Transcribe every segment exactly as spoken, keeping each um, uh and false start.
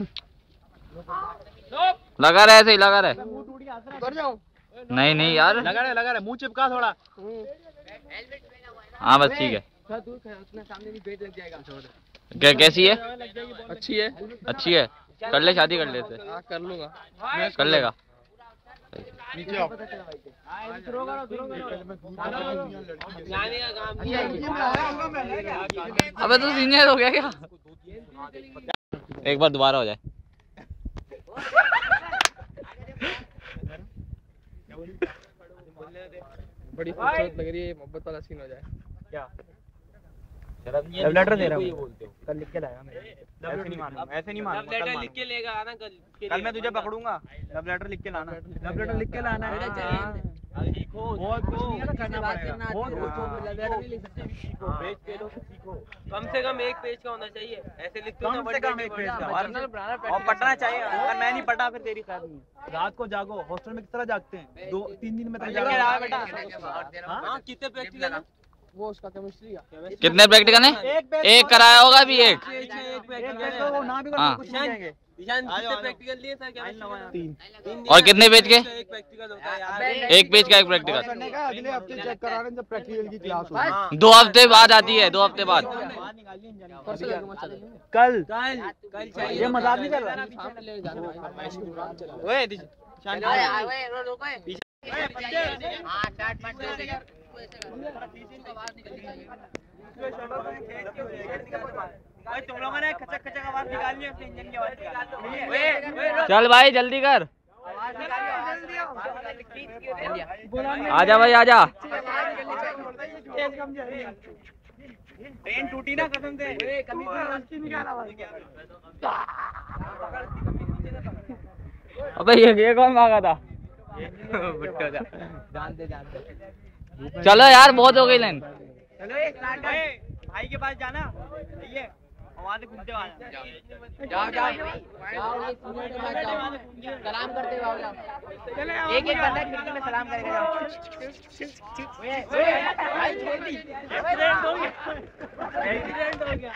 लगा रहे, ऐसे ही लगा रहे। नहीं नहीं यार, लगा रहे लगा रहे मुंह चिपका थोड़ा। हाँ बस ठीक है। क्या कैसी है? अच्छी है, अच्छी है। कर ले, शादी कर लेते। कर लूंगा। कर लेगा। नीचे आओ। अबे तू सीनियर हो गया क्या? एक बार दोबारा हो जाए। बड़ी खूबसूरत लग रही है, मोहब्बत वाला सीन हो जाए क्या? लव लेटर दे रहा हूँ, कल लिख के लाएगा मैं। ऐसे नहीं मानूंगा, ऐसे नहीं मानूंगा। लव लेटर लिख के लेगा आना कल। कल मैं तुझे पकड़ूंगा। लव लेटर लिख के लाना। लव लेटर लिख के लाना है। सीखो बहुत को करना पड़ेगा। बहुत लव लेटर नहीं लिख सकते। सीखो, पेज पे लो, सीखो। कम से कम एक पेज का होना चाहिए। ऐसे लिखते हो ना, कम से कम एक पेज का और पढ़ना चाहिए। अगर मैं नहीं पढ़ा फिर तेरी खैर नहीं। रात को जागो। हॉस्टल में किस तरह जागते हैं? दो तीन दिन में तो जागो बेटा। हां कितने प्रैक्टिकल है वो उसका केमिस्ट्री का। कितने प्रैक्टिकल है? एक कराया होगा अभी। एक एक प्रैक्टिकल तो वो ना भी हाँ। कुछ नहीं जाएंगे। ईशान कितने प्रैक्टिकल लिए था क्या? तीन। और कितने पेज के? एक प्रैक्टिकल होता है यार। एक पेज का एक प्रैक्टिकल। करने का अगले हफ्ते चेक कराने जब प्रैक्टिकल की क्लास होगी। दो हफ्ते बाद आती है, दो हफ्ते बाद। कल कल कल चाहिए। ये मजाक नहीं कर रहा। ओए तुम लोगों ने खचक खचक आवाज निकालनी है, अपने इंजन की आवाज निकालनी। चल भाई जल्दी कर। आजा भाई आजा। ट्रेन टूटी ना कसम से। अबे ये ये कौन भागा था? चलो यार, बहुत हो गई लाइन। चलो एक भाई के पास जाना, ये वहाँ से घूमते आना। जाओ जाओ सलाम करते हुए आओ। एक एक बंदा खिड़की में सलाम करेगा। जाओ एक्सीडेंट हो गया, एक्सीडेंट हो गया।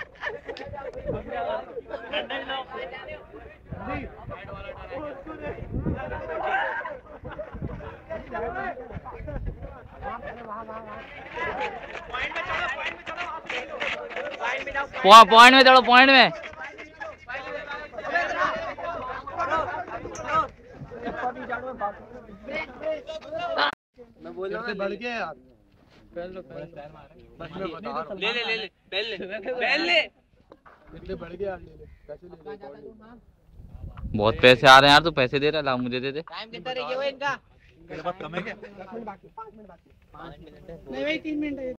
पॉइंट में चलो, पॉइंट में। मैं बोल रहा हूँ बढ़ गया यार। ले ले ले ले पहन ले पहन ले। कितने बढ़ गया यार, ले ले पैसे ले ले। बहुत पैसे आ रहे हैं यार, तू पैसे दे रहा है, ला मुझे दे दे। टाइम कितना रह गया वो इनका? मेरे पास कम है क्या? नहीं भाई तीन मिनट है।